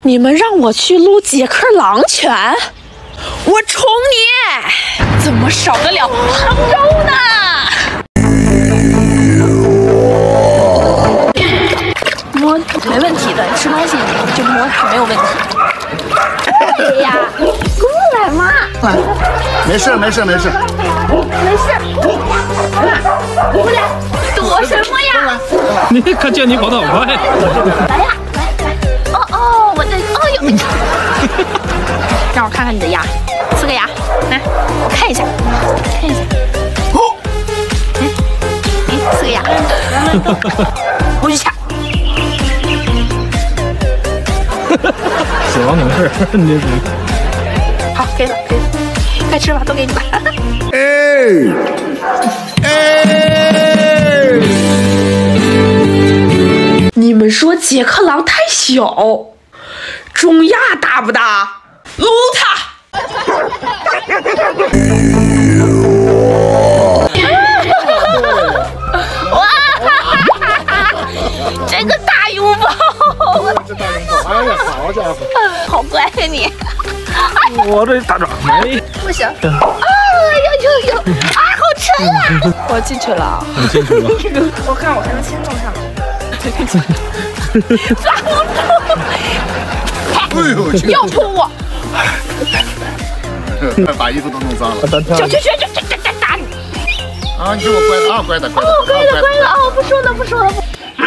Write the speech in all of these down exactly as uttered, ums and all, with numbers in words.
你们让我去撸捷克狼犬，我冲你！怎么少得了杭州呢？摸没问题的，吃东西就摸它没有问题。哎呀，过来嘛！ 没事没事没事没事。过来，躲什么呀？ 你看见你跑得好快。 来呀！ 哦哦，我的，哦呦，让我看看你的牙，四个牙，来，我看一下，看一下，哦，哎，哎，四个牙，我去抢。 死亡能事，你这好，可以了，可以了，快吃吧，都给你吧。 哎哎， 你们说捷克狼太小，中亚大不大？撸它！哇！这个大拥抱！ 这大拥抱，哎呀，好家伙！ 好乖呀你！ 我这大爪没。 不行！啊呦呦呦！啊，好沉啊！我进去了。 你进去了。 我看我还能先弄上来。抓不住！ 哎呦， 要扑我！ 把衣服都弄脏了。 就去去去去去去打你！ 啊，你给我乖的啊，乖的，乖的， 哦，乖的乖的啊！不说了不说了。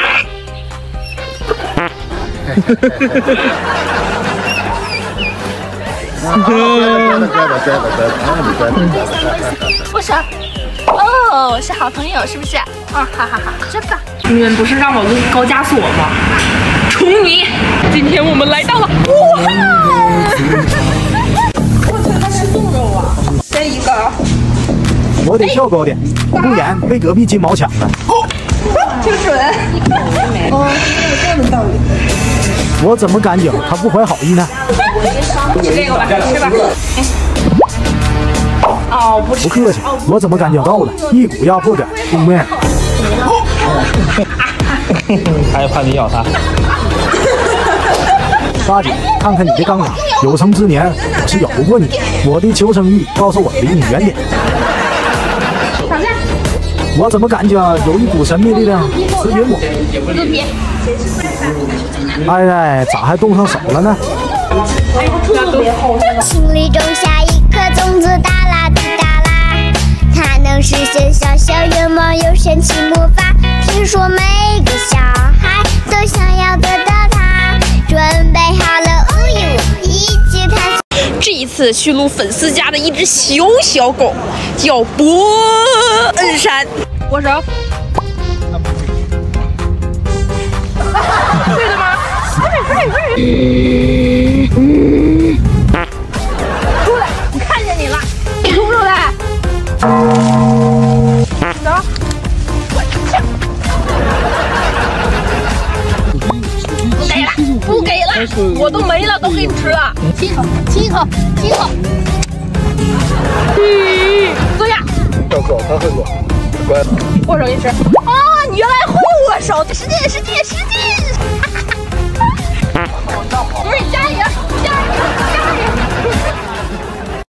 乖的，乖的，乖的，乖的，啊，你乖的。 不是。哦，是好朋友是不是？啊，哈哈哈，真棒！你们不是让我撸高加索吗？冲你！今天我们来到了武汉。我去，它是冻肉啊！这一个。 我得跳高点，不然被隔壁金毛抢了。 挺准。哦，这样的道理。 我怎么感觉他不怀好意呢？ 吃这个吧，吃吧。哦，不吃。 不客气，我怎么感觉到了一股压迫感？东妹， 害怕你咬他。 大姐，看看你的钢牙，有生之年我是咬不过你。我的求生欲告诉我离你远点。我怎么感觉有一股神秘力量指引我？哎哎，咋还动上手了呢？ 心里种下一颗种子，哒啦滴哒啦，它能实现小小愿望，有神奇魔法。听说每个小孩都想要得到它，准备好了，哦呦，一起探索。 这一次去撸粉丝家的一只小小狗，叫伯恩山。握手。对的吗？出来！我看见你了，你出不出来？走。不给了，不给了，我都没了，都给你吃了。亲一口，亲一口，亲一口。嗯，坐下。 要走，他会走。乖的， 握手一吃。啊，你原来会握手，使劲使劲使劲！不是你家里人。